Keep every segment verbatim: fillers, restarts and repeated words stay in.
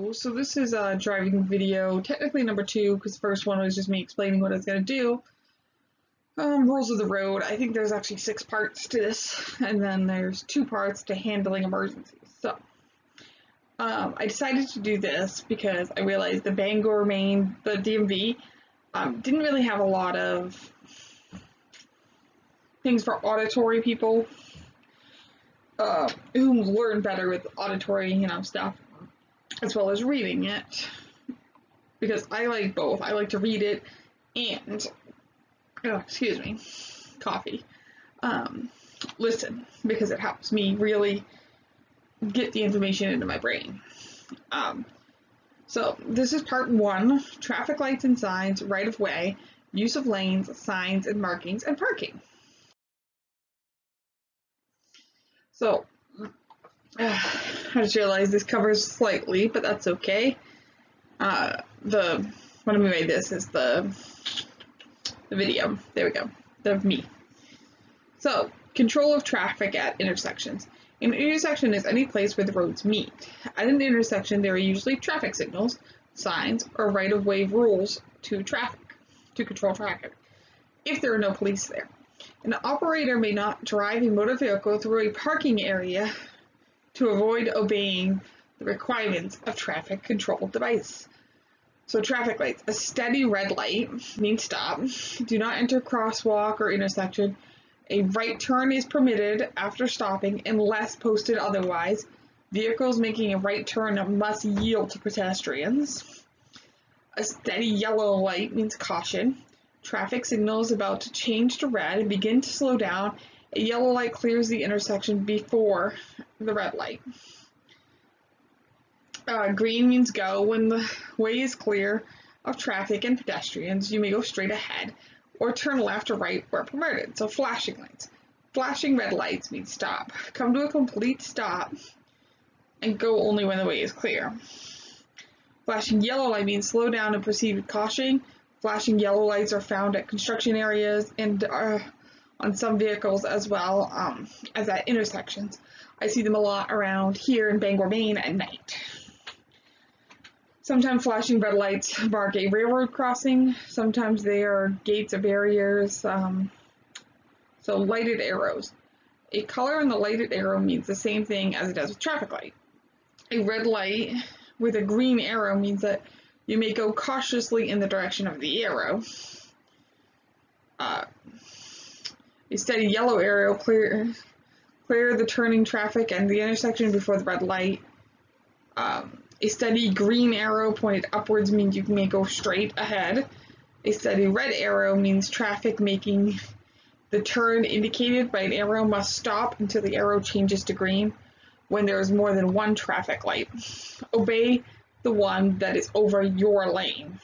Hello, so this is a driving video, technically number two, because the first one was just me explaining what I was going to do. Um, rules of the road. I think there's actually six parts to this, and then there's two parts to handling emergencies. So, um, I decided to do this because I realized the Bangor, Maine, the D M V, um, didn't really have a lot of things for auditory people, uh, who learn better with auditory, you know, stuff, as well as reading it, because I like both. I like to read it and, oh, excuse me, coffee, um, listen, because it helps me really get the information into my brain. Um, so this is part one: traffic lights and signs, right of way, use of lanes, signs and markings, and parking. So, uh, I just realized this covers slightly, but that's okay. Uh, the, what I mean by this is the, the video. There we go. The me. So, control of traffic at intersections. An intersection is any place where the roads meet. At an intersection, there are usually traffic signals, signs, or right-of-way rules to traffic, to control traffic, if there are no police there. An operator may not drive a motor vehicle through a parking area to avoid obeying the requirements of traffic control device. So traffic lights. A steady red light means stop. Do not enter crosswalk or intersection. A right turn is permitted after stopping unless posted otherwise. Vehicles making a right turn must yield to pedestrians. A steady yellow light means caution. Traffic signals about to change to red and begin to slow down. A yellow light clears the intersection before the red light. Uh, green means go. When the way is clear of traffic and pedestrians, you may go straight ahead or turn left or right where permitted. So flashing lights. Flashing red lights means stop. Come to a complete stop and go only when the way is clear. Flashing yellow light means slow down and proceed with caution. Flashing yellow lights are found at construction areas and uh, on some vehicles as well um, as at intersections. I see them a lot around here in Bangor, Maine at night. Sometimes flashing red lights mark a railroad crossing. Sometimes they are gates or barriers. Um, so lighted arrows. A color in the lighted arrow means the same thing as it does with traffic light. A red light with a green arrow means that you may go cautiously in the direction of the arrow. Uh, a steady yellow arrow clear, clear the turning traffic and the intersection before the red light. Um, a steady green arrow pointed upwards means you may go straight ahead. A steady red arrow means traffic making the turn indicated by an arrow must stop until the arrow changes to green when there is more than one traffic light. Obey the one that is over your lane.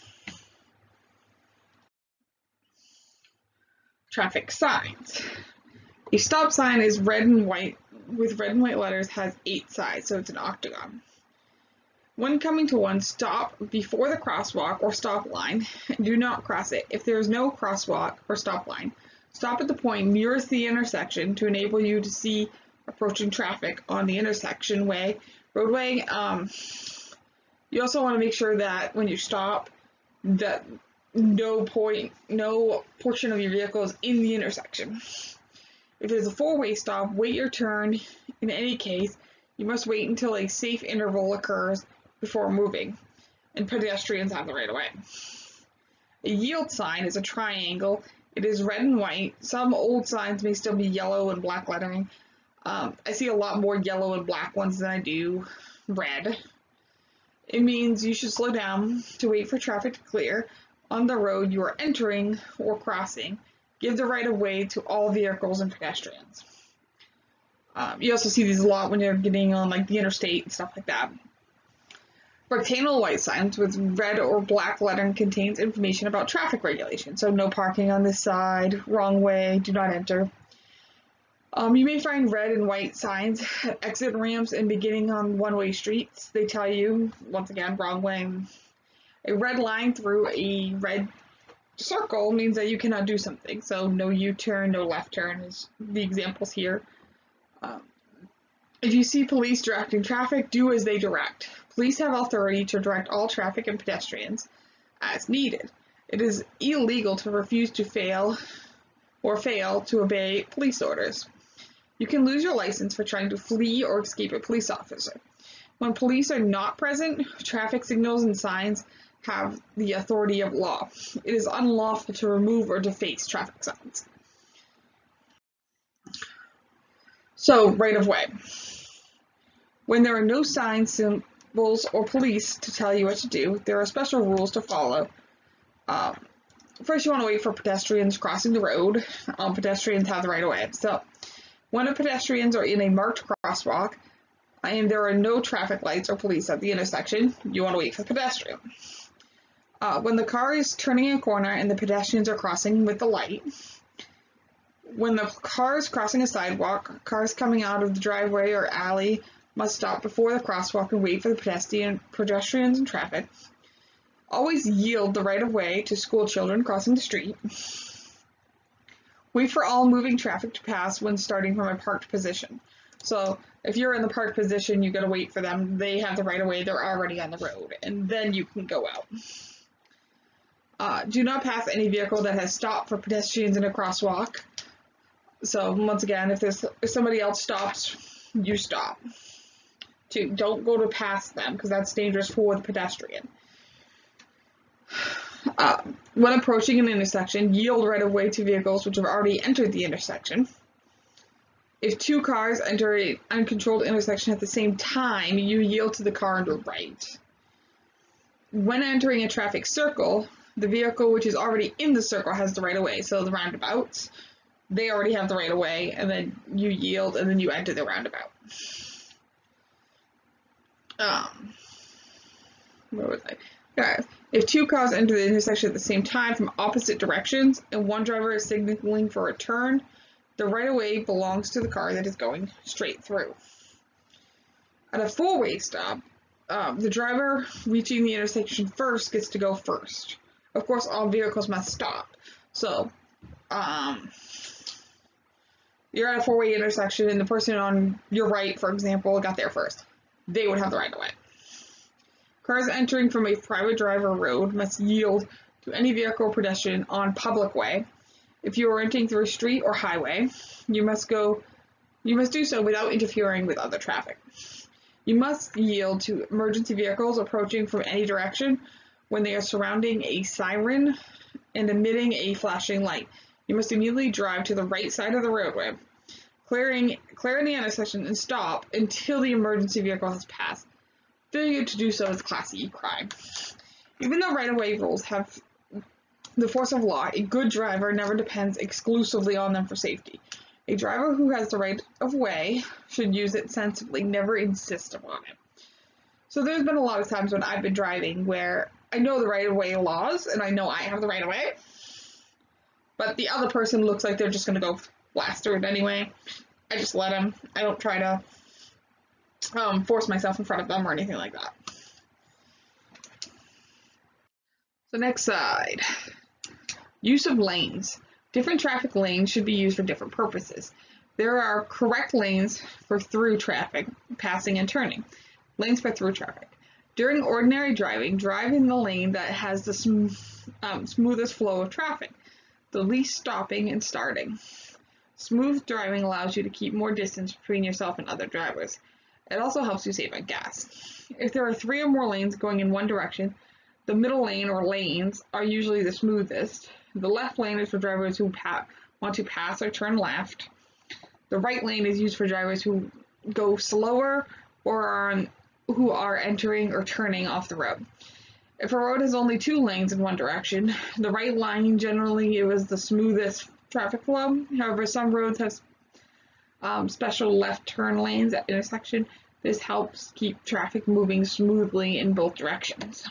Traffic signs. A stop sign is red and white, with red and white letters, has eight sides, so it's an octagon. When coming to one, stop before the crosswalk or stop line. Do not cross it. If there is no crosswalk or stop line, stop at the point nearest the intersection to enable you to see approaching traffic on the intersection way, roadway. Um, you also want to make sure that when you stop, that no point, no portion of your vehicle is in the intersection. If there's a four-way stop, wait your turn. In any case, you must wait until a safe interval occurs before moving, and pedestrians have the right of way. A yield sign is a triangle. It is red and white. Some old signs may still be yellow and black lettering. Um, I see a lot more yellow and black ones than I do red. It means you should slow down to wait for traffic to clear on the road you are entering or crossing. Give the right of way to all vehicles and pedestrians. Um, you also see these a lot when you're getting on like the interstate and stuff like that. Rectangular white signs with red or black lettering contains information about traffic regulation. So no parking on this side, wrong way, do not enter. Um, you may find red and white signs at exit ramps and beginning on one-way streets. They tell you, once again, wrong way. A red line through a red circle means that you cannot do something. So no U-turn, no left turn is the examples here. Um, If you see police directing traffic, do as they direct. Police have authority to direct all traffic and pedestrians as needed. It is illegal to refuse to fail or fail to obey police orders. You can lose your license for trying to flee or escape a police officer. When police are not present, traffic signals and signs have the authority of law. It is unlawful to remove or deface traffic signs. So, right of way. When there are no signs, symbols, or police to tell you what to do, there are special rules to follow. Um, first, you want to wait for pedestrians crossing the road. Um, pedestrians have the right of way. So, when the pedestrians are in a marked crosswalk and there are no traffic lights or police at the intersection, you want to wait for the pedestrian. Uh, when the car is turning a corner and the pedestrians are crossing with the light, when the car is crossing a sidewalk, cars coming out of the driveway or alley must stop before the crosswalk and wait for the pedestrian, pedestrians and traffic. Always yield the right of way to school children crossing the street. Wait for all moving traffic to pass when starting from a parked position. So if you're in the parked position, you gotta wait for them. They have the right of way, they're already on the road, and then you can go out. Uh, do not pass any vehicle that has stopped for pedestrians in a crosswalk. So once again, if there's if somebody else stops, you stop. To, don't go to pass them because that's dangerous for the pedestrian. Uh, when approaching an intersection, yield right of way to vehicles which have already entered the intersection. If two cars enter an uncontrolled intersection at the same time, you yield to the car on the right. When entering a traffic circle, the vehicle which is already in the circle has the right of way. So the roundabouts, they already have the right of way, and then you yield, and then you enter the roundabout. Um, where was I? Yeah. If two cars enter the intersection at the same time from opposite directions, and one driver is signaling for a turn, the right-of-way belongs to the car that is going straight through. At a four-way stop, um, the driver reaching the intersection first gets to go first. Of course, all vehicles must stop. So, um, you're at a four-way intersection, and the person on your right, for example, got there first. They would have the right-of-way. Cars entering from a private driver road must yield to any vehicle or pedestrian on public way. If you are entering through a street or highway, you must go, you must do so without interfering with other traffic. You must yield to emergency vehicles approaching from any direction when they are surrounding a siren and emitting a flashing light. You must immediately drive to the right side of the roadway, clearing, clearing the intersection and stop until the emergency vehicle has passed. Failure to do so is a Class E crime. Even though right-of-way rules have the force of law, a good driver never depends exclusively on them for safety. A driver who has the right of way should use it sensibly, never insist upon it. So there's been a lot of times when I've been driving where I know the right of way laws and I know I have the right of way, but the other person looks like they're just going to go blast through it anyway. I just let them. I don't try to um, force myself in front of them or anything like that. So next side. Use of lanes. Different traffic lanes should be used for different purposes. There are correct lanes for through traffic, passing and turning. Lanes for through traffic. During ordinary driving, drive in the lane that has the sm um, smoothest flow of traffic, the least stopping and starting. Smooth driving allows you to keep more distance between yourself and other drivers. It also helps you save on gas. If there are three or more lanes going in one direction, the middle lane or lanes are usually the smoothest. The left lane is for drivers who pa want to pass or turn left. The right lane is used for drivers who go slower or are on, who are entering or turning off the road. If a road has only two lanes in one direction, the right lane generally is the smoothest traffic flow. However, some roads have um, special left turn lanes at intersection. This helps keep traffic moving smoothly in both directions.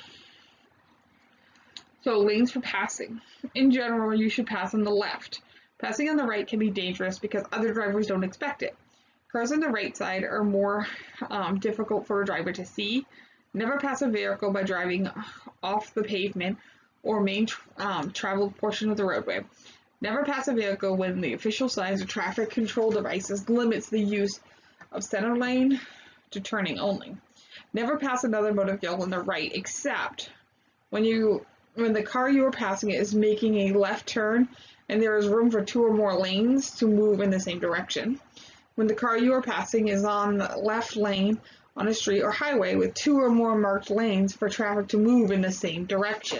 So lanes for passing. In general, you should pass on the left. Passing on the right can be dangerous because other drivers don't expect it. Cars on the right side are more um, difficult for a driver to see. Never pass a vehicle by driving off the pavement or main um, traveled portion of the roadway. Never pass a vehicle when the official signs or traffic control devices limits the use of center lane to turning only. Never pass another motor vehicle on the right except when you when the car you are passing is making a left turn and there is room for two or more lanes to move in the same direction. When the car you are passing is on the left lane on a street or highway with two or more marked lanes for traffic to move in the same direction.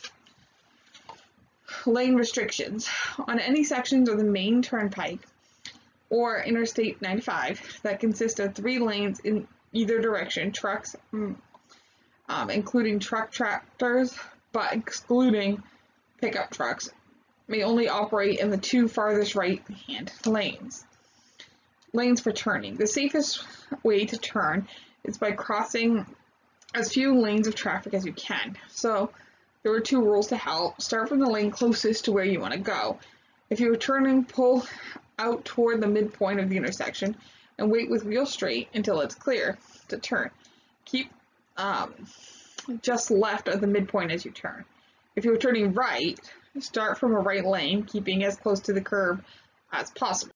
Lane restrictions. On any sections of the main turnpike or Interstate ninety-five that consist of three lanes in either direction, trucks, um, including truck tractors, but excluding pickup trucks, may only operate in the two farthest right-hand lanes. Lanes for turning. The safest way to turn is by crossing as few lanes of traffic as you can. So there are two rules to help. Start from the lane closest to where you want to go. If you're turning, pull out toward the midpoint of the intersection and wait with wheel straight until it's clear to turn. Keep um, just left of the midpoint as you turn. If you're turning right, start from a right lane, keeping as close to the curb as possible.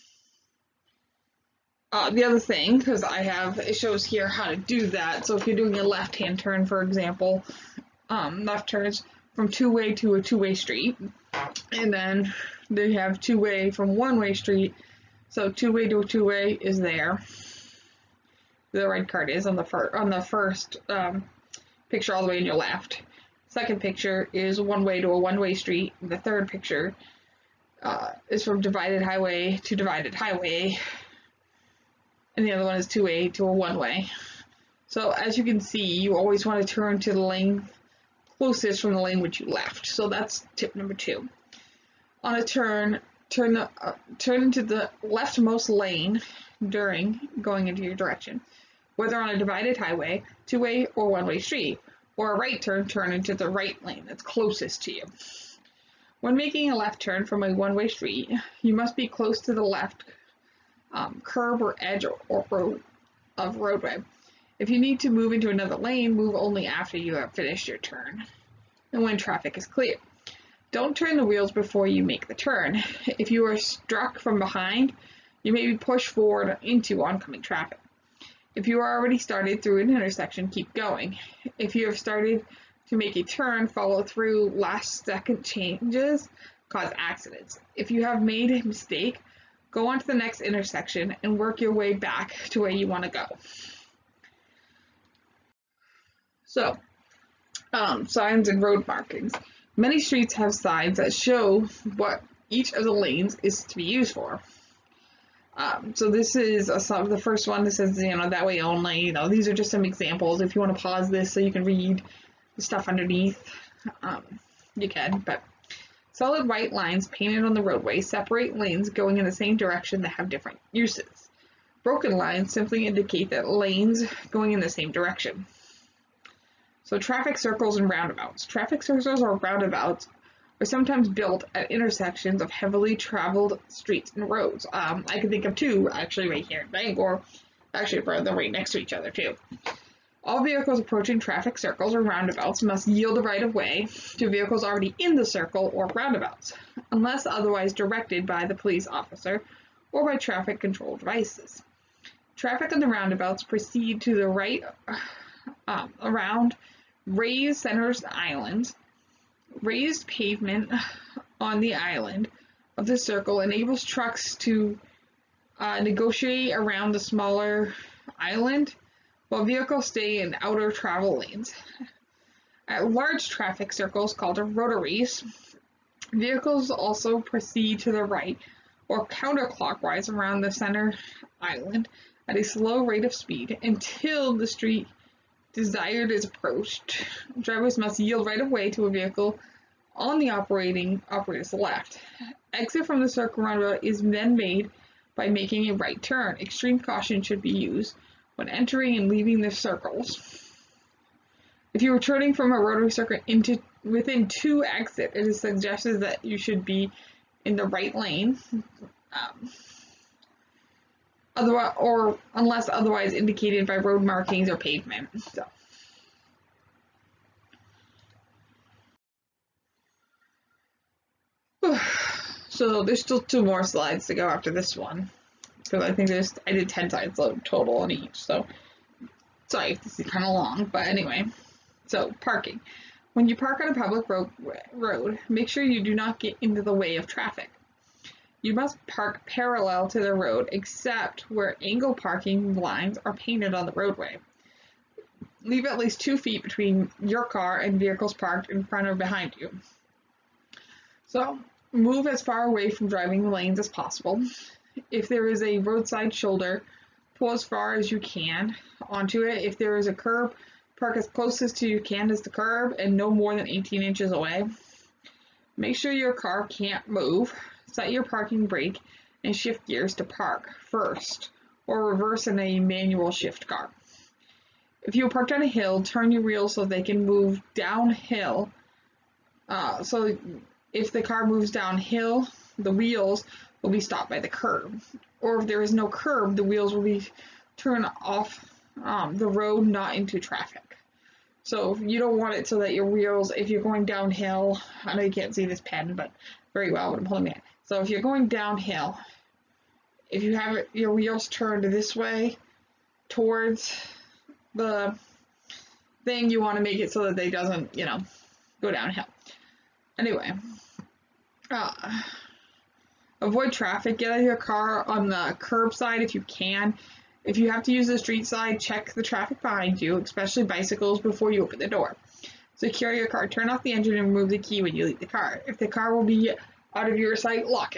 Uh, the other thing, because I have, it shows here how to do that. So if you're doing a left-hand turn, for example, um, left turns from two-way to a two-way street, and then they have two-way from one-way street. So two-way to a two-way is there. The red card is on the first on the first um, picture all the way on your left. Second picture is one-way to a one-way street. The third picture uh, is from divided highway to divided highway. And the other one is two-way to a one-way. So as you can see, you always want to turn to the lane closest from the lane which you left. So that's tip number two. On a turn, turn the, uh, turn into the leftmost lane during going into your direction, whether on a divided highway, two-way, or one-way street, or a right turn, turn into the right lane that's closest to you. When making a left turn from a one-way street, you must be close to the left Um, curb or edge or, or road of roadway. If you need to move into another lane, move only after you have finished your turn and when traffic is clear. Don't turn the wheels before you make the turn. If you are struck from behind, you may be pushed forward into oncoming traffic. If you are already started through an intersection, keep going. If you have started to make a turn, follow through. Last second changes cause accidents. If you have made a mistake, go on to the next intersection and work your way back to where you want to go. So, um, signs and road markings. Many streets have signs that show what each of the lanes is to be used for. Um, so this is a, some, the first one that says, you know, that way only. You know, these are just some examples. If you want to pause this so you can read the stuff underneath, um, you can, but solid white lines painted on the roadway separate lanes going in the same direction that have different uses. Broken lines simply indicate that lanes going in the same direction. So traffic circles and roundabouts. Traffic circles or roundabouts are sometimes built at intersections of heavily traveled streets and roads. Um, I can think of two actually right here in Bangor. Actually, they're right next to each other too. All vehicles approaching traffic circles or roundabouts must yield the right of way to vehicles already in the circle or roundabouts, unless otherwise directed by the police officer or by traffic control devices. Traffic on the roundabouts proceed to the right um, around raised centers islands. Raised pavement on the island of the circle enables trucks to uh, negotiate around the smaller island, while vehicles stay in outer travel lanes. At large traffic circles called rotaries, vehicles also proceed to the right or counterclockwise around the center island at a slow rate of speed until the street desired is approached. Drivers must yield right of way to a vehicle on the operating operator's left. Exit from the circle roundabout is then made by making a right turn. Extreme caution should be used when entering and leaving the circles. If you are turning from a rotary circuit into within two exits, it is suggested that you should be in the right lane, um, otherwise, or unless otherwise indicated by road markings or pavement. So. So there's still two more slides to go after this one. because I think there's, I did ten signs total on each, so sorry if this is kind of long, but anyway. So, parking. When you park on a public road, road, make sure you do not get into the way of traffic. You must park parallel to the road except where angle parking lines are painted on the roadway. Leave at least two feet between your car and vehicles parked in front or behind you. So, move as far away from driving lanes as possible. If there is a roadside shoulder, pull as far as you can onto it. If there is a curb, park as close as to you can as the curb and no more than eighteen inches away. Make sure your car can't move. Set your parking brake and shift gears to park first, or reverse in a manual shift car. If you are parked on a hill, turn your wheels so they can move downhill. Uh, so if the car moves downhill, the wheels will be stopped by the curb. Or if there is no curb, the wheels will be turned off um, the road, not into traffic. So you don't want it so that your wheels, if you're going downhill, I know you can't see this pen, but very well, but I'm holding it. So if you're going downhill, if you have it, your wheels turned this way towards the thing, you want to make it so that they doesn't, you know, go downhill. Anyway, uh, avoid traffic. Get out of your car on the curb side if you can. If you have to use the street side, check the traffic behind you, especially bicycles, before you open the door. Secure your car. Turn off the engine and remove the key when you leave the car. If the car will be out of your sight, lock it.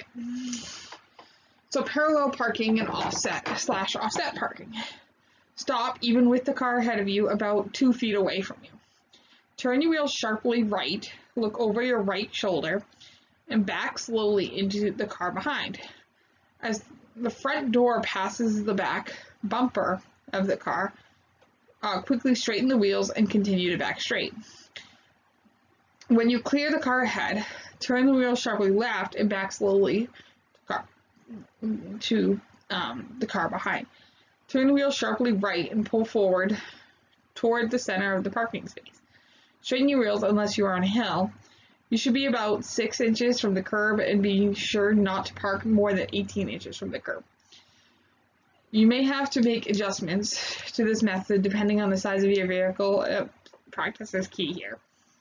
So parallel parking and offset slash offset parking. Stop even with the car ahead of you about two feet away from you. Turn your wheels sharply right, look over your right shoulder, and back slowly into the car behind. As the front door passes the back bumper of the car, uh, quickly straighten the wheels and continue to back straight. When you clear the car ahead, turn the wheels sharply left and back slowly to, car, to um, the car behind. Turn the wheels sharply right and pull forward toward the center of the parking space. Straighten your wheels unless you are on a hill. You should be about six inches from the curb and be sure not to park more than eighteen inches from the curb. You may have to make adjustments to this method depending on the size of your vehicle. Uh, practice is key here.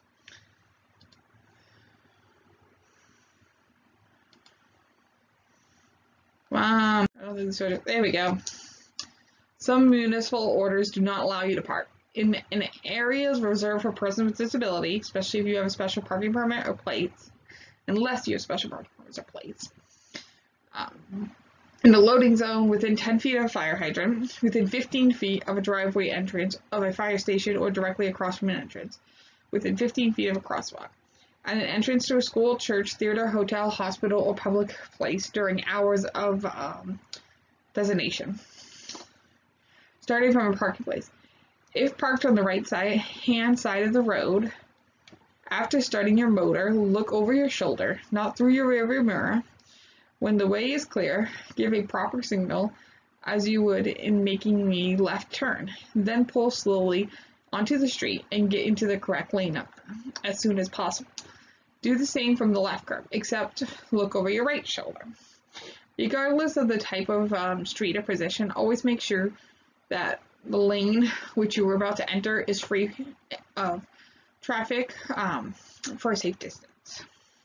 Um, I don't think this would, there we go. Some municipal orders do not allow you to park in, in areas reserved for persons with disability, especially if you have a special parking permit or plates, unless you have special parking permits or plates. Um, in the loading zone, within ten feet of a fire hydrant, within fifteen feet of a driveway entrance of a fire station or directly across from an entrance, within fifteen feet of a crosswalk, at an entrance to a school, church, theater, hotel, hospital, or public place during hours of um, designation. Starting from a parking place. If parked on the right side, hand side of the road, after starting your motor, look over your shoulder, not through your rearview mirror. When the way is clear, give a proper signal as you would in making a left turn. Then pull slowly onto the street and get into the correct lane as soon as possible. Do the same from the left curb, except look over your right shoulder. Regardless of the type of um, street or position, always make sure that the lane which you were about to enter is free of traffic um, for a safe distance.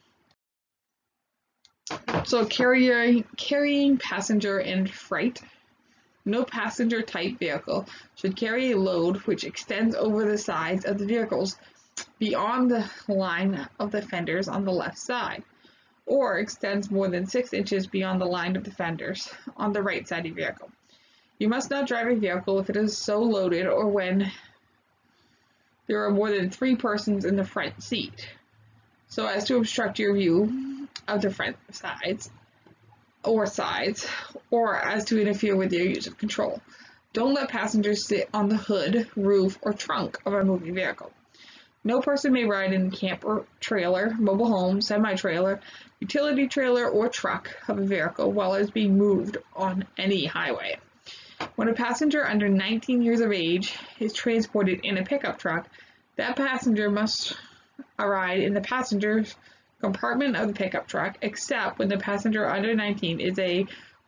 So carrying, carrying passenger and freight. No passenger type vehicle should carry a load which extends over the sides of the vehicles beyond the line of the fenders on the left side, or extends more than six inches beyond the line of the fenders on the right side of the vehicle. You must not drive a vehicle if it is so loaded or when there are more than three persons in the front seat, so as to obstruct your view of the front sides or sides, or as to interfere with your use of control. Don't let passengers sit on the hood, roof, or trunk of a moving vehicle. No person may ride in a camper, trailer, mobile home, semi-trailer, utility trailer, or truck of a vehicle while it is being moved on any highway. When a passenger under nineteen years of age is transported in a pickup truck, that passenger must ride in the passenger compartment of the pickup truck, except when the passenger under nineteen is a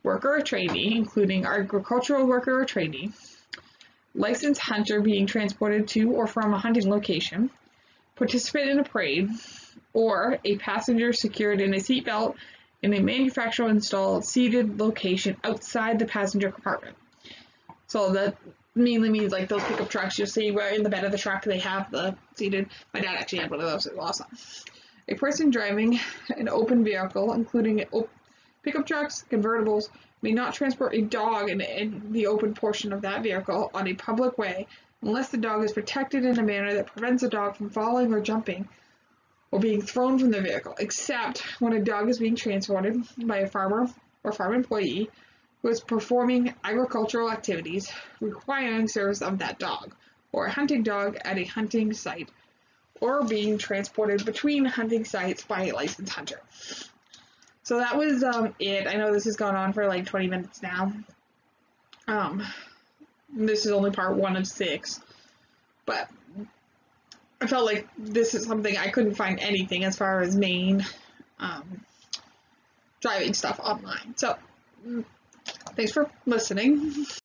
worker or trainee, including agricultural worker or trainee, licensed hunter being transported to or from a hunting location, participant in a parade, or a passenger secured in a seatbelt in a manufacturer installed seated location outside the passenger compartment. So that mainly means like those pickup trucks you'll see where in the bed of the truck they have the seated. My dad actually had one of those. It was awesome. A person driving an open vehicle, including op- pickup trucks, convertibles, may not transport a dog in, in the open portion of that vehicle on a public way unless the dog is protected in a manner that prevents the dog from falling or jumping or being thrown from the vehicle, except when a dog is being transported by a farmer or farm employee who is performing agricultural activities requiring service of that dog, or a hunting dog at a hunting site, or being transported between hunting sites by a licensed hunter. So that was um, it. I know this has gone on for like twenty minutes now. Um, this is only part one of six, but I felt like this is something I couldn't find anything as far as Maine um, driving stuff online. So thanks for listening.